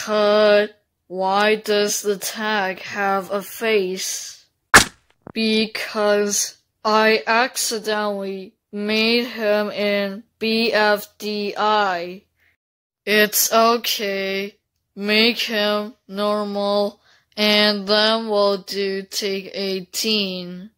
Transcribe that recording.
Cut. Why does the tag have a face? Because I accidentally made him in BFDI. It's okay. Make him normal, and then we'll do take 18.